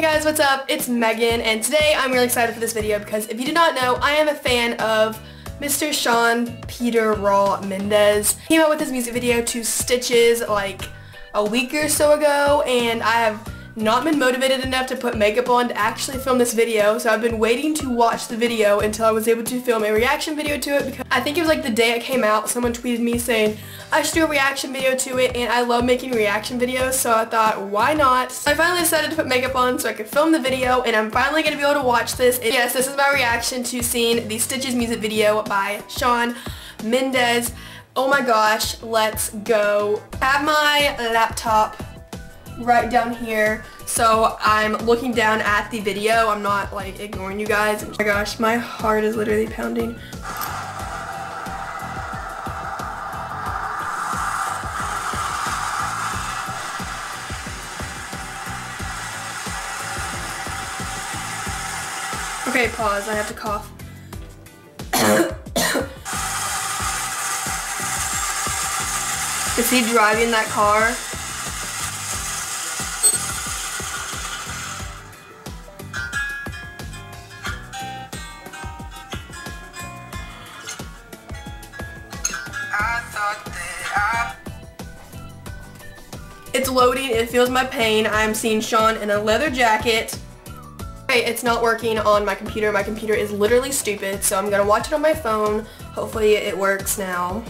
Hey guys, what's up? It's Megan, and today I'm really excited for this video because if you did not know, I am a fan of Mr. Shawn Peter Raw Mendez. He came out with his music video to Stitches like a week or so ago, and I have not been motivated enough to put makeup on to actually film this video, so I've been waiting to watch the video until I was able to film a reaction video to it because I think it was like the day it came out, someone tweeted me saying I should do a reaction video to it, and I love making reaction videos, so I thought, why not? So I finally decided to put makeup on so I could film the video, and I'm finally going to be able to watch this. And yes, this is my reaction to seeing the Stitches music video by Shawn Mendez. Oh my gosh, let's go. I have my laptop right down here, so I'm looking down at the video. I'm not like ignoring you guys. Oh my gosh, my heart is literally pounding. Okay, pause, I have to cough. Is he driving that car? It's loading, it feels my pain. I'm seeing Shawn in a leather jacket. Okay, it's not working on my computer. My computer is literally stupid, so I'm gonna watch it on my phone. Hopefully it works now.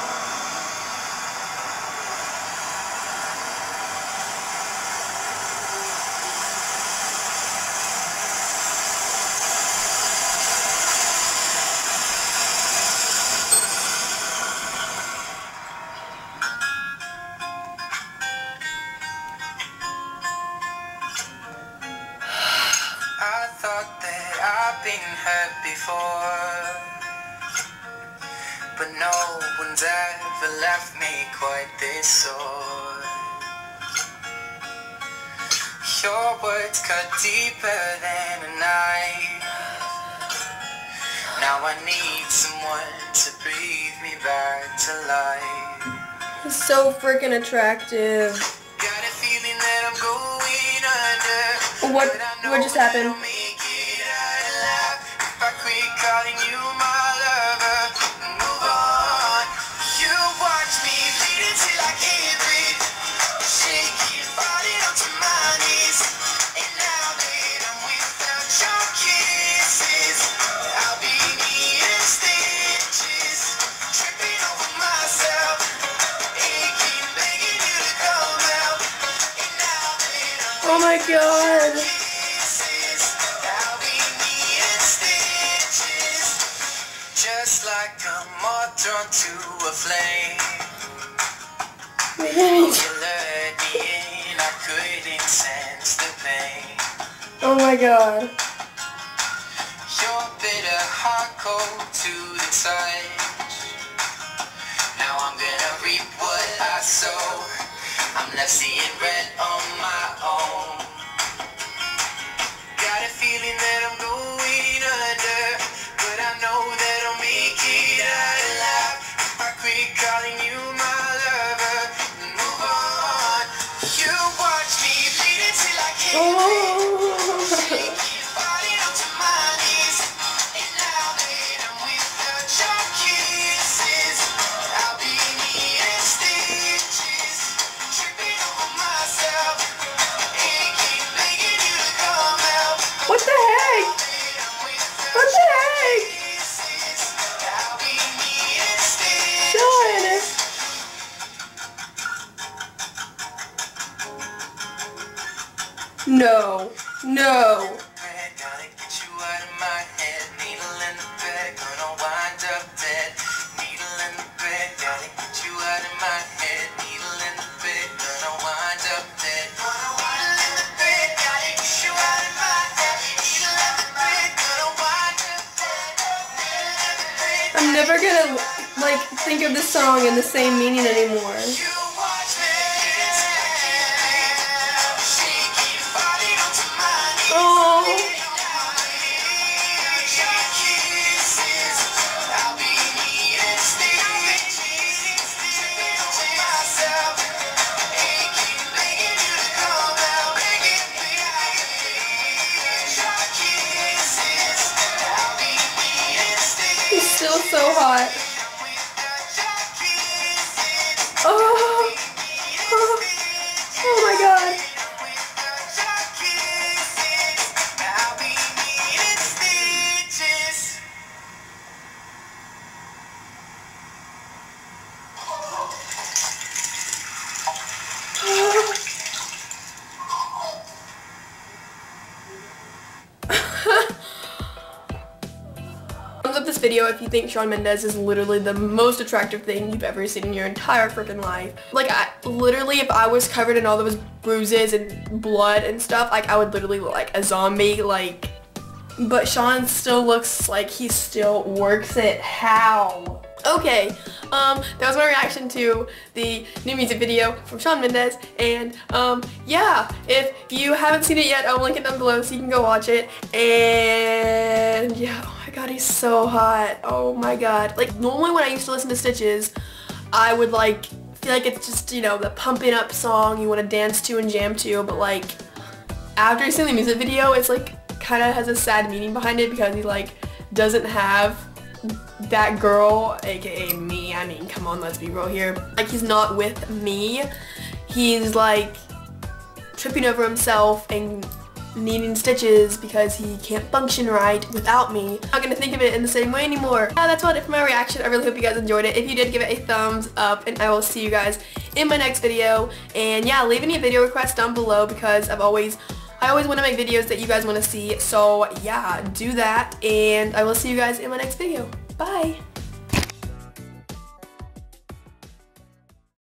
I've been hurt before, but no one's ever left me quite this sore. Your words cut deeper than a knife. Now I need someone to breathe me back to life. He's so freaking attractive. Got a feeling that I'm going under. What just happened? I quit calling you my lover, move on. You watch me bleed until I can't breathe, shaking, falling onto my knees. And now that I'm without your kisses, I'll be needing stitches, tripping over myself, aching, begging you to come out. And now that I'm oh my god. Just like a moth drawn to a flame. Oh, you lured me in, I couldn't sense the pain. oh my god. Your bitter heart cold to the touch. Now I'm gonna reap what I sow. I'm left seeing red on my own. Got a feeling that I'm going under, but I know that I'll make it out alive if I quit calling you my lover and move on. You watch me bleed until I can't breathe, falling onto my knees. And now that I'm without your kisses, I'll be needing stitches, tripping over myself, aching, begging you to come out. What the heck? What the heck? Shawn! No. No. I'm never gonna like think of this song in the same meaning anymore. Oh. so hot. Oh, oh my god. Thumbs up this video if you think Shawn Mendes is literally the most attractive thing you've ever seen in your entire freaking life. Like, literally, if I was covered in all those bruises and blood and stuff, like, I would literally look like a zombie, like, but Shawn still looks like he still works it. How? Okay, that was my reaction to the new music video from Shawn Mendes, and yeah, if you haven't seen it yet, I'll link it down below so you can go watch it. And yeah, oh my god, he's so hot. Oh my god. Like, normally when I used to listen to Stitches, I would like feel like it's just, you know, the pumping up song you want to dance to and jam to, but like after seeing the music video, it's like kind of has a sad meaning behind it because he like doesn't have that girl, aka me. I mean, come on, let's be real here. Like, he's not with me. He's like tripping over himself and needing stitches because he can't function right without me. I'm not gonna think of it in the same way anymore. Yeah, that's about it for my reaction. I really hope you guys enjoyed it. If you did, give it a thumbs up, and I will see you guys in my next video. And yeah, leave any video requests down below because I always want to make videos that you guys want to see. So yeah, do that, and I will see you guys in my next video. Bye!